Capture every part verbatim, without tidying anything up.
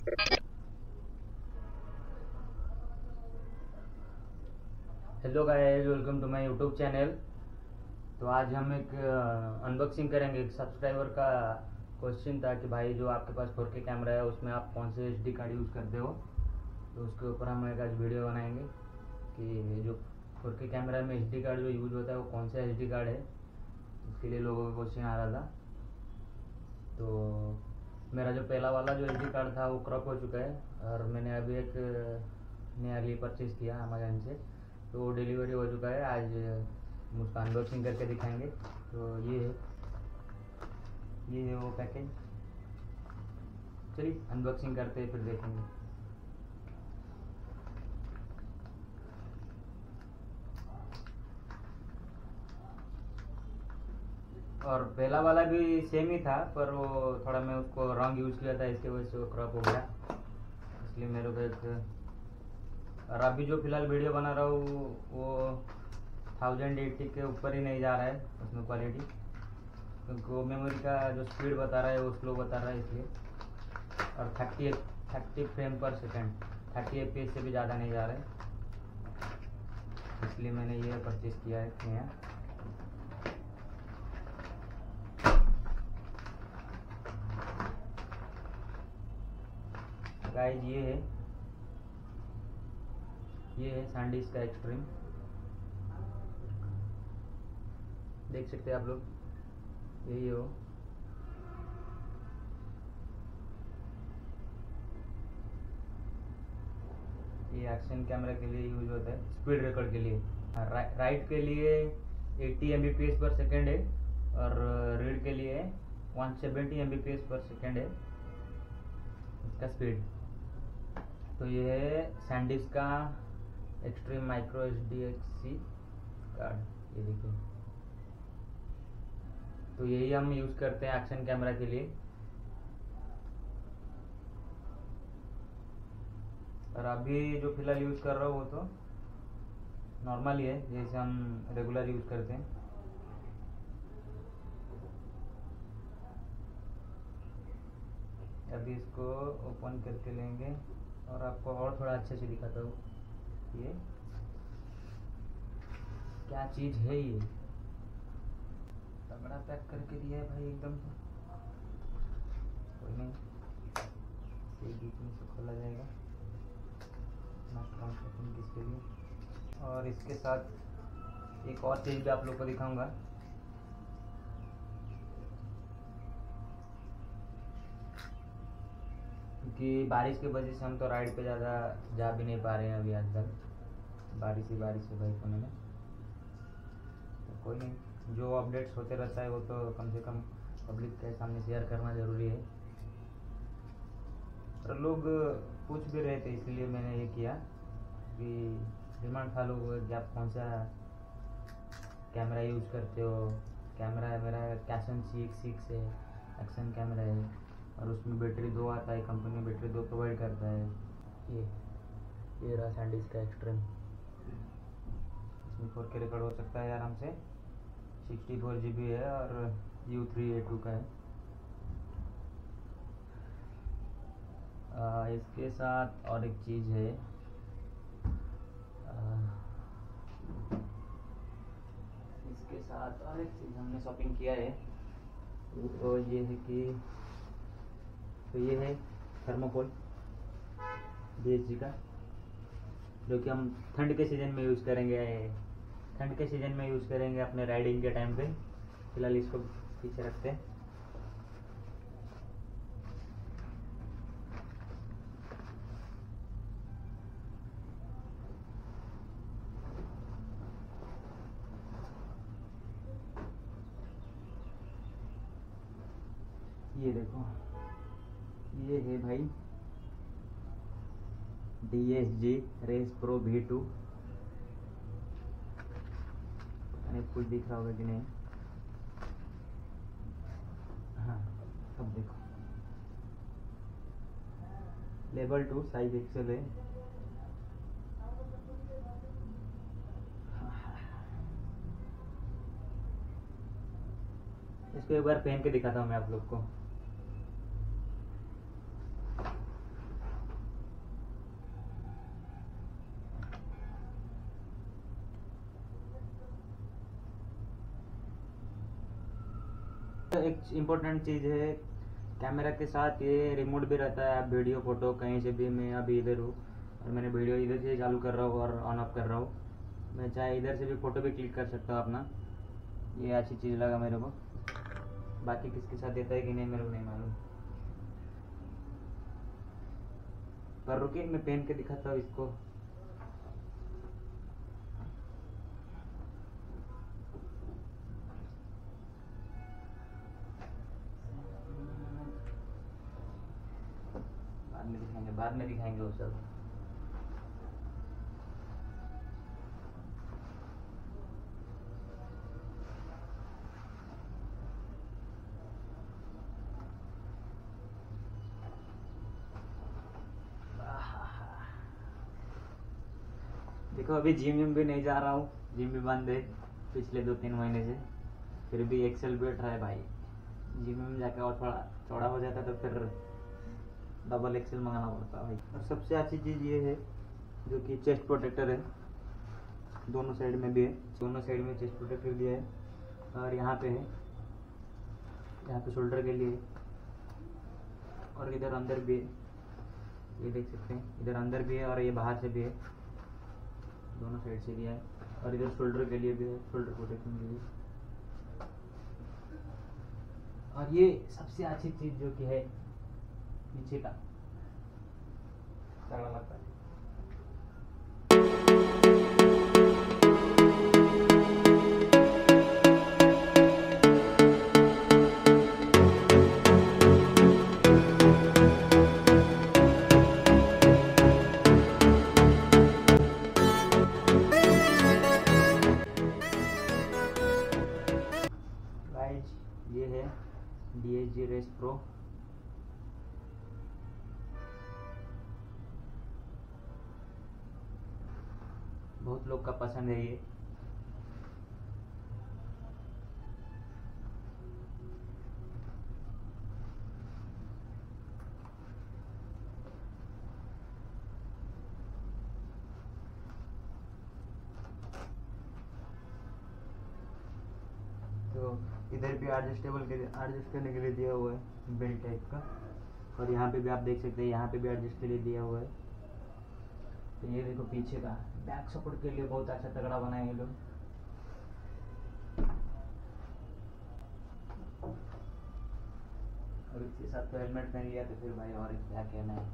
Hello guys, welcome to my YouTube channel. तो आज हम एक अनबॉक्सिंग करेंगे। एक सब्सक्राइबर का क्वेश्चन था कि भाई जो आपके पास फोर के कैमरा है उसमें आप कौन से एच डी कार्ड यूज़ करते हो। तो उसके ऊपर हम एक आज वीडियो बनाएंगे कि जो फोर के कैमरा में एच डी कार्ड जो यूज होता है वो कौन सा एच डी कार्ड है। इसके लिए लोगों का क्वेश्चन आ रहा था। तो मेरा जो पहला वाला जो एच डी कार्ड था वो क्रॉप हो चुका है और मैंने अभी एक नया लिए परचेज़ किया अमेजन से। तो वो डिलीवरी हो चुका है। आज हम उसका अनबॉक्सिंग करके दिखाएंगे। तो ये है ये है वो पैकेज। चलिए अनबॉक्सिंग करते हैं फिर देखेंगे। और पहला वाला भी सेम ही था, पर वो थोड़ा मैं उसको रॉन्ग यूज़ किया था, इसके वजह से वो क्रॉप हो गया। इसलिए मेरे को एक, और अभी जो फिलहाल वीडियो बना रहा हूँ वो थाउजेंड एट्टी के ऊपर ही नहीं जा रहा है उसमें क्वालिटी, क्योंकि वो मेमोरी का जो स्पीड बता रहा है वो स्लो बता रहा है इसलिए। और थर्टी थर्टी फ्रेम पर second thirty F P S से भी ज़्यादा नहीं जा रहा है, इसलिए मैंने ये परचेज़ किया है नया। गाइस ये है ये है सैंडिस्क का एक्सट्रीम, देख सकते हैं आप लोग, यही हो। ये एक्शन कैमरा के लिए यूज होता है, स्पीड रिकॉर्ड के लिए। रा, राइट के लिए eighty M B P S पर सेकेंड है और रीड के लिए one seventy M B P S पर सेकेंड है इसका स्पीड। तो ये है सैंडिस्क का extreme micro H D X C card, ये देखिए। तो यही हम यूज़ करते हैं एक्शन कैमरा के लिए। और अभी जो फिलहाल यूज़ कर रहा हूँ वो तो नॉर्मल ही है, जैसे हम रेगुलर यूज़ करते हैं। अभी इसको ओपन करके लेंगे और आपको और थोड़ा अच्छे से दिखाता हूँ। ये क्या चीज़ है, ये तगड़ा पैक करके दिया है भाई एकदम से। कोई नहीं, बीच में से खोला जाएगा इसके लिए। और इसके साथ एक और चीज़ भी आप लोग को दिखाऊंगा। क्योंकि बारिश की वजह से हम तो राइड पे ज़्यादा जा भी नहीं पा रहे हैं अभी आजकल, बारिश ही बारिश है भाई फोन में। तो कोई नहीं, जो अपडेट्स होते रहता है वो तो कम से कम पब्लिक के सामने शेयर करना ज़रूरी है। और लोग पूछ भी रहे थे, इसलिए मैंने ये किया कि डिमांड था लोग कि आप कौन सा कैमरा यूज़ करते हो। कैमरा है मेरा कैसन सी एक्स सिक्स है, एक्शन कैमरा है और उसमें बैटरी दो आता है, कंपनी बैटरी दो प्रोवाइड करता है। ये ये रहा सैंडिस्क का एक्सट्रीम, इसमें फोर के रिकॉर्ड हो सकता है आराम से। सिक्सटी फोर जी बी है और यू थ्री ए टू का है। आ, इसके साथ और एक चीज़ है, आ, इसके साथ और एक चीज़ हमने शॉपिंग किया है। तो ये है कि तो ये है थर्मोकोल बी एच जी का, जो कि हम ठंड के सीज़न में यूज़ करेंगे ठंड के सीज़न में यूज़ करेंगे अपने राइडिंग के टाइम पे। फिलहाल इसको पीछे रखते हैं। ये देखो, ये है भाई D S G race pro V two. कुछ दिख रहा होगा कि नहीं, हाँ अब देखो, लेवल टू साइज एक्सेल है। इसको एक बार पहन के दिखाता हूँ मैं आप लोग को। एक इम्पोर्टेंट चीज़ है, कैमरा के साथ ये रिमोट भी रहता है। आप वीडियो फोटो कहीं से भी, मैं अभी इधर हूँ और मैंने वीडियो इधर से चालू कर रहा हूँ और ऑन ऑफ कर रहा हूँ। मैं चाहे इधर से भी फ़ोटो भी क्लिक कर सकता हूँ अपना। ये अच्छी चीज़ लगा मेरे को। बाकी किसके साथ देता है कि नहीं मेरे को नहीं मालूम, पर रुकिए मैं पहन के दिखाता हूँ इसको। बाद में दिखाएंगे, बाद में दिखाएंगे वो सब। देखो अभी जिम विम भी नहीं जा रहा हूँ, जिम भी बंद है पिछले दो तीन महीने से, फिर भी एक्सेल बैठ रहा है भाई। जिम में जाकर और थोड़ा चौड़ा हो जाता तो फिर डबल एक्सेल मंगाना पड़ता भाई। और सबसे अच्छी चीज़ ये है जो कि चेस्ट प्रोटेक्टर है, दोनों साइड में भी है, दोनों साइड में चेस्ट प्रोटेक्टर दिया है। और यहाँ पे है, यहाँ पे शोल्डर के लिए, और इधर अंदर भी है, ये देख सकते हैं, इधर अंदर भी है और ये बाहर से भी है, दोनों साइड से दिया है। और इधर शोल्डर के लिए भी है, शोल्डर प्रोटेक्शन के लिए। और ये सबसे अच्छी चीज़ जो कि है पीछे का तगड़ा लगता है। ये है D H G race pro. बहुत लोग का पसंद है ये। तो इधर भी एडजस्टेबल के लिए, एडजस्ट करने के लिए दिया हुआ है बेल्ट टाइप का। और यहाँ पे भी आप देख सकते हैं, यहाँ पे भी एडजस्ट के लिए दिया हुआ है। तो ये देखो पीछे का बैक सपोर्ट के लिए बहुत अच्छा तगड़ा बनाए हैं लोग। और इसके साथ तो हेलमेट पहन लिया तो फिर भाई और क्या कहना है।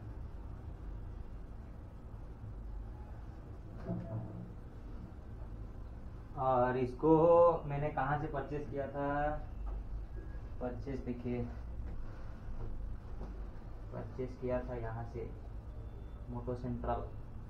और इसको मैंने कहाँ से परचेज किया था, परचेज देखिए, परचेज किया था यहाँ से, मोटो सेंट्रल।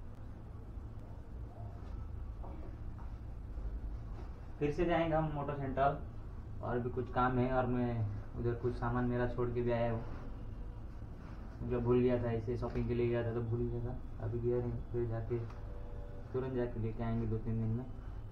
फिर से जाएंगे हम मोटो सेंट्रल, और भी कुछ काम है और मैं उधर कुछ सामान मेरा छोड़ के भी आया हूँ, जो भूल गया था। इसे शॉपिंग के लिए गया था तो भूल गया था, अभी गया नहीं, फिर जाके तुरंत जाके लेके आएंगे दो तीन दिन में।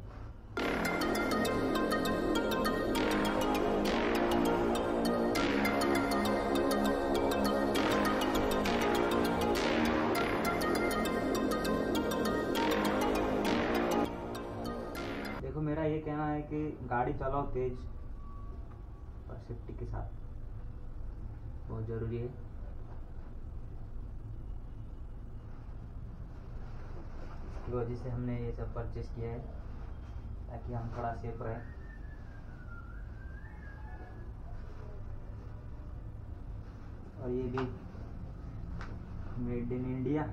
देखो मेरा ये कहना है कि गाड़ी चलाओ तेज और सेफ्टी के साथ, बहुत ज़रूरी है। इसकी वजह से हमने ये सब परचेज किया है ताकि हम थोड़ा सेफ रहें। और ये भी मेड इन इंडिया।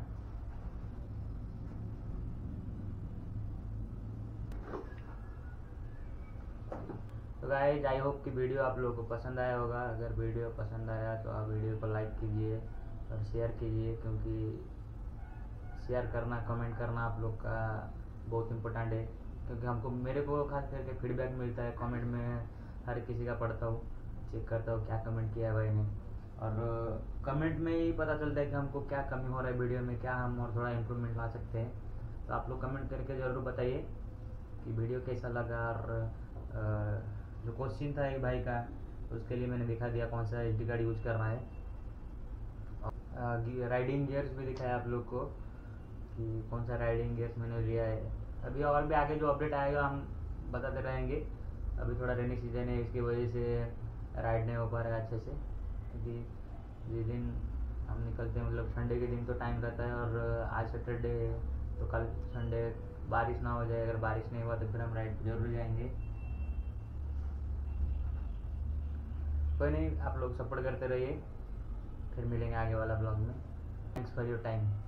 तो गाइस आई होप कि वीडियो आप लोगों को पसंद आया होगा। अगर वीडियो पसंद आया तो आप वीडियो को लाइक कीजिए और शेयर कीजिए, क्योंकि शेयर करना, कमेंट करना आप लोग का बहुत इम्पोर्टेंट है। क्योंकि हमको, मेरे को खास करके फीडबैक मिलता है कमेंट में, हर किसी का पढ़ता हूँ, चेक करता हूँ क्या कमेंट किया है भाई ने। और कमेंट में ही पता चलता है कि हमको क्या कमी हो रहा है वीडियो में, क्या हम और थोड़ा इम्प्रूवमेंट ला सकते हैं। तो आप लोग कमेंट करके ज़रूर बताइए कि वीडियो कैसा लगा। और जो क्वेश्चन था एक भाई का, उसके लिए मैंने दिखा दिया कौन सा एच डी कार्ड यूज़ करना है। राइडिंग गियर्स भी दिखाया आप लोग को कि कौन सा राइडिंग गियर्स मैंने लिया है। अभी और भी आगे जो अपडेट आएगा हम बताते रहेंगे। अभी थोड़ा रेनी सीजन है, इसकी वजह से राइड नहीं हो पा रहा है अच्छे से, क्योंकि जिस दिन हम निकलते हैं मतलब संडे के दिन तो टाइम रहता है, और आज सैटरडे है तो कल संडे बारिश ना हो जाए, अगर बारिश नहीं हुआ तो फिर हम राइड जरूर जाएंगे। कोई नहीं, आप लोग सपोर्ट करते रहिए, फिर मिलेंगे आगे वाला ब्लॉग में। Thanks for your time.